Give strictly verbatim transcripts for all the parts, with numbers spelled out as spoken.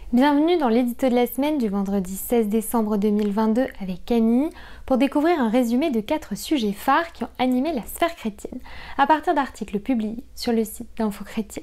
Bienvenue dans l'édito de la semaine du vendredi seize décembre deux mille vingt-deux avec Camille pour découvrir un résumé de quatre sujets phares qui ont animé la sphère chrétienne à partir d'articles publiés sur le site d'Info Chrétien.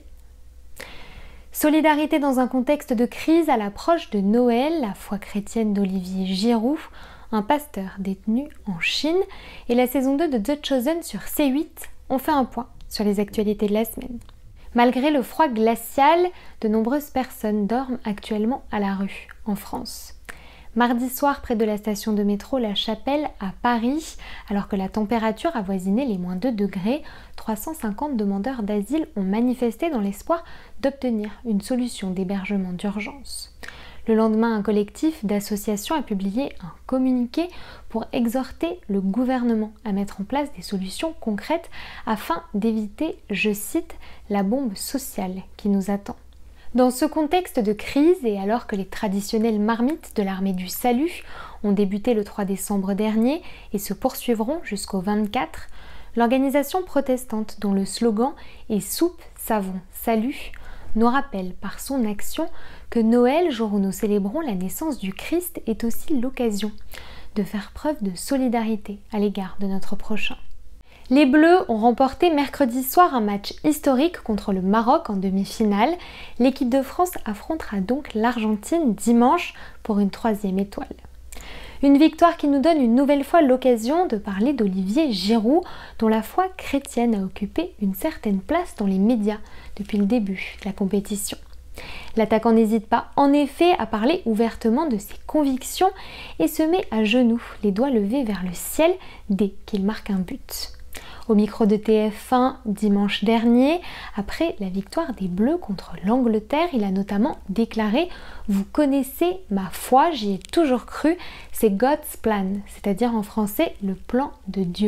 Solidarité dans un contexte de crise à l'approche de Noël, la foi chrétienne d'Olivier Giroud, un pasteur détenu en Chine et la saison deux de The Chosen sur C huit ont fait un point sur les actualités de la semaine. Malgré le froid glacial, de nombreuses personnes dorment actuellement à la rue, en France. Mardi soir, près de la station de métro La Chapelle, à Paris, alors que la température avoisinait les moins deux degrés, trois cent cinquante demandeurs d'asile ont manifesté dans l'espoir d'obtenir une solution d'hébergement d'urgence. Le lendemain, un collectif d'associations a publié un communiqué pour exhorter le gouvernement à mettre en place des solutions concrètes afin d'éviter, je cite, la bombe sociale qui nous attend. Dans ce contexte de crise et alors que les traditionnelles marmites de l'armée du salut ont débuté le trois décembre dernier et se poursuivront jusqu'au vingt-quatre, l'organisation protestante dont le slogan est « Soupe, savon, salut » nous rappelle par son action que Noël, jour où nous célébrons la naissance du Christ, est aussi l'occasion de faire preuve de solidarité à l'égard de notre prochain. Les Bleus ont remporté mercredi soir un match historique contre le Maroc en demi-finale. L'équipe de France affrontera donc l'Argentine dimanche pour une troisième étoile. Une victoire qui nous donne une nouvelle fois l'occasion de parler d'Olivier Giroud, dont la foi chrétienne a occupé une certaine place dans les médias depuis le début de la compétition. L'attaquant n'hésite pas en effet à parler ouvertement de ses convictions et se met à genoux, les doigts levés vers le ciel dès qu'il marque un but. Au micro de T F un dimanche dernier, après la victoire des Bleus contre l'Angleterre, il a notamment déclaré « Vous connaissez ma foi, j'y ai toujours cru, c'est God's plan », c'est-à-dire en français le plan de Dieu.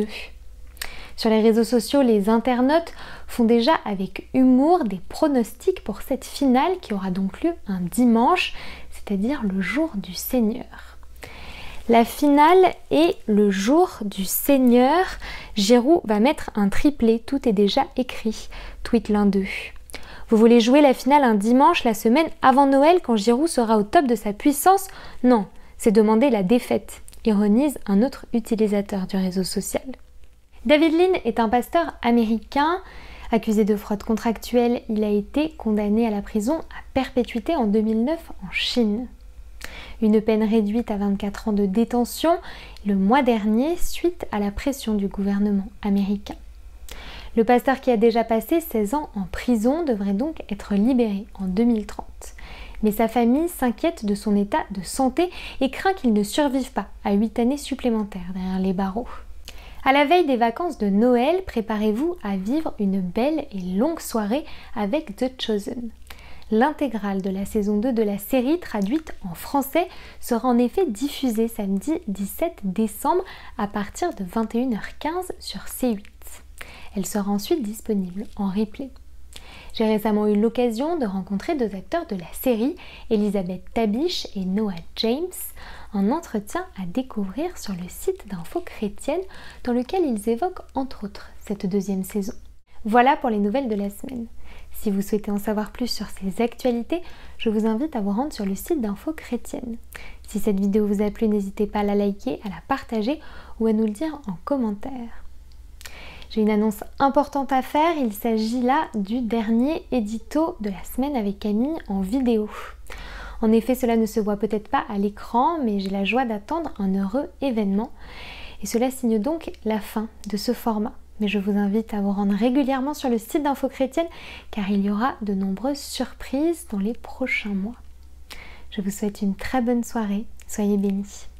Sur les réseaux sociaux, les internautes font déjà avec humour des pronostics pour cette finale qui aura donc lieu un dimanche, c'est-à-dire le jour du Seigneur. La finale est le jour du Seigneur. Giroud va mettre un triplé, tout est déjà écrit, tweet l'un d'eux. Vous voulez jouer la finale un dimanche, la semaine avant Noël, quand Giroud sera au top de sa puissance? Non, c'est demander la défaite, ironise un autre utilisateur du réseau social. David Lean est un pasteur américain. Accusé de fraude contractuelle, il a été condamné à la prison à perpétuité en deux mille neuf en Chine. Une peine réduite à vingt-quatre ans de détention le mois dernier suite à la pression du gouvernement américain. Le pasteur qui a déjà passé seize ans en prison devrait donc être libéré en deux mille trente. Mais sa famille s'inquiète de son état de santé et craint qu'il ne survive pas à huit années supplémentaires derrière les barreaux. À la veille des vacances de Noël, préparez-vous à vivre une belle et longue soirée avec The Chosen. L'intégrale de la saison deux de la série, traduite en français, sera en effet diffusée samedi dix-sept décembre à partir de vingt et une heures quinze sur C huit. Elle sera ensuite disponible en replay. J'ai récemment eu l'occasion de rencontrer deux acteurs de la série, Elisabeth Tabish et Noah James, un entretien à découvrir sur le site d'Info Chrétienne dans lequel ils évoquent entre autres cette deuxième saison. Voilà pour les nouvelles de la semaine. Si vous souhaitez en savoir plus sur ces actualités, je vous invite à vous rendre sur le site d'Info Chrétienne. Si cette vidéo vous a plu, n'hésitez pas à la liker, à la partager ou à nous le dire en commentaire. J'ai une annonce importante à faire, il s'agit là du dernier édito de la semaine avec Camille en vidéo. En effet, cela ne se voit peut-être pas à l'écran, mais j'ai la joie d'attendre un heureux événement. Et cela signe donc la fin de ce format. Mais je vous invite à vous rendre régulièrement sur le site d'Info Chrétienne car il y aura de nombreuses surprises dans les prochains mois. Je vous souhaite une très bonne soirée, soyez bénis.